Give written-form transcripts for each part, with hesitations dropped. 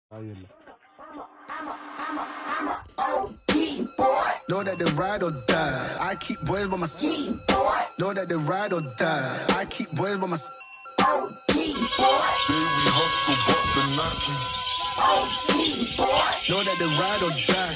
Know that they ride or die. I keep boys by my side. Know that they ride or die. I keep boys by my side. Say we hustle, but the night. Know that they ride or die.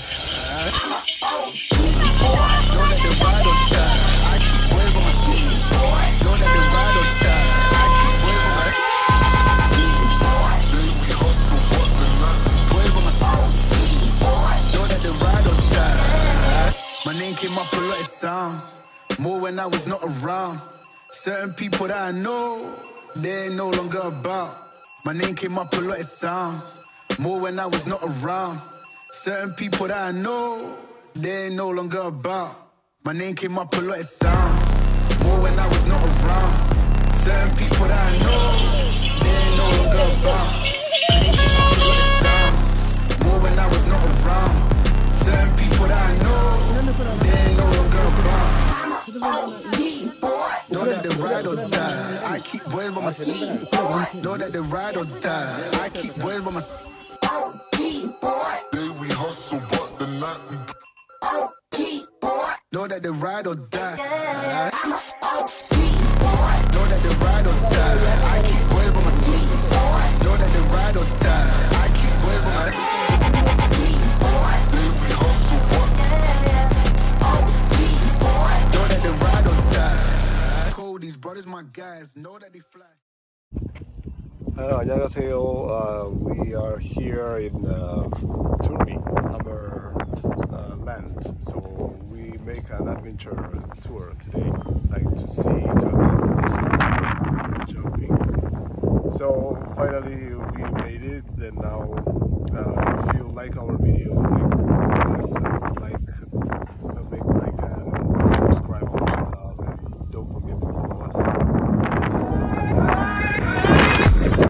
Know that they ride or die. I keep boys by my side. Know that they ride or die. I keep boys by my side. Say we hustle, but the night. Boys by my side. Know that they ride or die. My name came up a lot of sounds. More when I was not around. Certain people that I know, they ain't no longer about. My name came up a lot of sounds. More when I was not around. Certain people that I know, they ain't no longer about. My name came up a lot of sounds. More when I was not around. Certain people that I know, they ain't no longer about. My name came up a lot of sounds. More when I was not around. Certain people that I know, they ain't no longer about. Know that they ride or die. I keep boys by my side. Know that they ride or die. I keep boys by my side. Day we hustle, but the night we. Know that they ride or die. Know that they ride or die. I keep boys by my side. Know that they ride or die. I keep boys by my side. Day we hustle, but. Know that they ride or die. These brothers, my guys, know that they fly. 안녕하세요. We are here in Turkey, our land. So we make an adventure tour today, like to see jumping. So finally we made it, and now